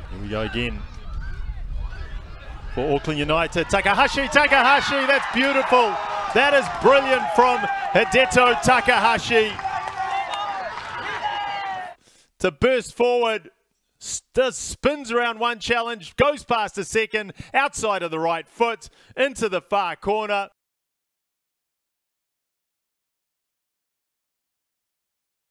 Here we go again. For Auckland United, Takahashi, that's beautiful. That is brilliant from Hideto Takahashi. To burst forward, spins around one challenge, goes past a second, outside of the right foot, into the far corner.